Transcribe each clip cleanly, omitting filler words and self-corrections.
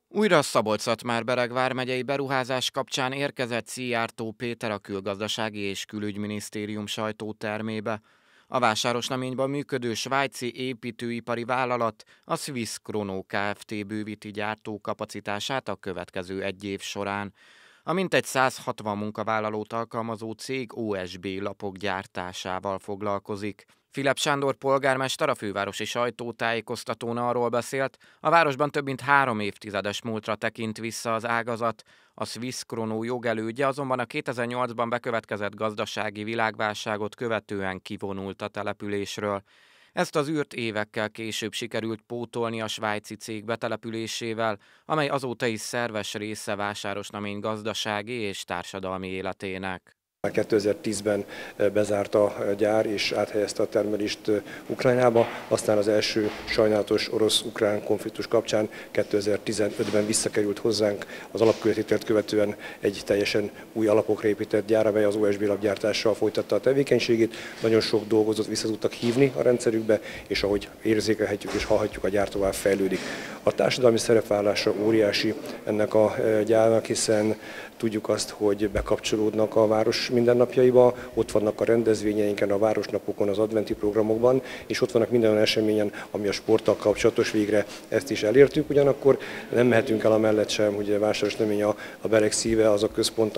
Újra Szabolcs-Szatmár-Bereg vármegyei beruházás kapcsán érkezett Szijjártó Péter a Külgazdasági és Külügyminisztérium sajtótermébe. A vásárosnaményban működő svájci építőipari vállalat, a Swiss Krono Kft. Bővíti gyártókapacitását a következő egy év során. A mintegy 160 munkavállalót alkalmazó cég OSB lapok gyártásával foglalkozik. Filip Sándor polgármester a fővárosi sajtótájékoztatón arról beszélt, a városban több mint 3 évtizedes múltra tekint vissza az ágazat, a Swiss Krono jogelődje azonban a 2008-ban bekövetkezett gazdasági világválságot követően kivonult a településről. Ezt az űrt évekkel később sikerült pótolni a svájci cég betelepülésével, amely azóta is szerves része Vásárosnamény gazdasági és társadalmi életének. Már 2010-ben bezárt a gyár és áthelyezte a termelést Ukrajnába, aztán az első sajnálatos orosz-ukrán konfliktus kapcsán 2015-ben visszakerült hozzánk az alapkőtételt követően egy teljesen új alapokra épített gyár, amely az OSB lapgyártással folytatta a tevékenységét. Nagyon sok dolgozót vissza tudtak hívni a rendszerükbe, és ahogy érzékelhetjük és hallhatjuk, a gyár tovább fejlődik. A társadalmi szerepvállalása óriási ennek a gyárnak, hiszen tudjuk azt, hogy bekapcsolódnak a város mindennapjaiba, ott vannak a rendezvényeinken, a városnapokon, az adventi programokban, és ott vannak minden olyan eseményen, ami a sporttal kapcsolatos, végre ezt is elértük. Ugyanakkor nem mehetünk el amellett sem, hogy a Vásárosnamény a Bereg szíve, az a központ,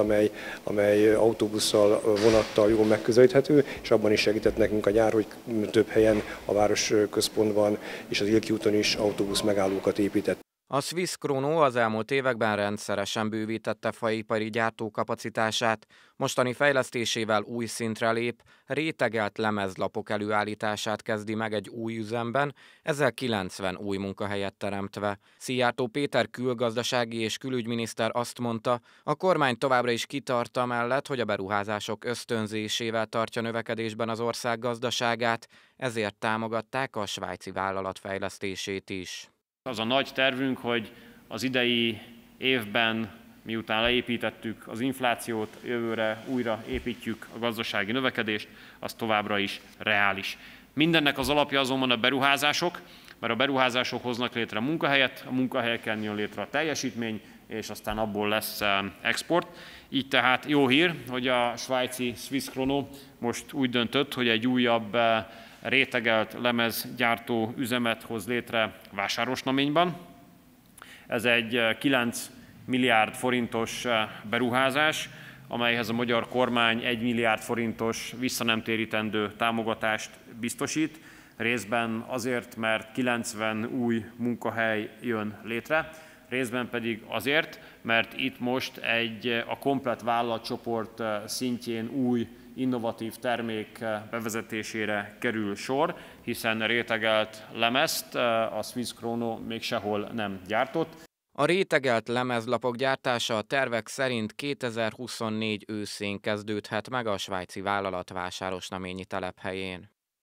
amely autóbusszal, vonattal jól megközelíthető, és abban is segített nekünk a gyár, hogy több helyen a város központban és az Ilki úton is autóbusz megállókat épített. A Swiss Krono az elmúlt években rendszeresen bővítette faipari gyártókapacitását, mostani fejlesztésével új szintre lép, rétegelt lemezlapok előállítását kezdi meg egy új üzemben, ezzel 90 új munkahelyet teremtve. Szijjártó Péter külgazdasági és külügyminiszter azt mondta, a kormány továbbra is kitart amellett, hogy a beruházások ösztönzésével tartja növekedésben az ország gazdaságát, ezért támogatták a svájci vállalat fejlesztését is. Az a nagy tervünk, hogy az idei évben, miután leépítettük az inflációt, jövőre újra építjük a gazdasági növekedést, az továbbra is reális. Mindennek az alapja azonban a beruházások, mert a beruházások hoznak létre munkahelyet, a munkahelyeken jön létre a teljesítmény, és aztán abból lesz export. Így tehát jó hír, hogy a svájci Swiss Krono most úgy döntött, hogy egy újabb rétegelt lemezgyártó üzemet hoz létre Vásárosnaményban. Ez egy 9 milliárd forintos beruházás, amelyhez a magyar kormány 1 milliárd forintos visszanemtérítendő támogatást biztosít, részben azért, mert 90 új munkahely jön létre, részben pedig azért, mert itt most a komplett vállalatcsoport szintjén új innovatív termék bevezetésére kerül sor, hiszen rétegelt lemezt a Swiss Krono még sehol nem gyártott. A rétegelt lemezlapok gyártása a tervek szerint 2024 őszén kezdődhet meg a svájci vállalat Vásárosnaményi telephelyén.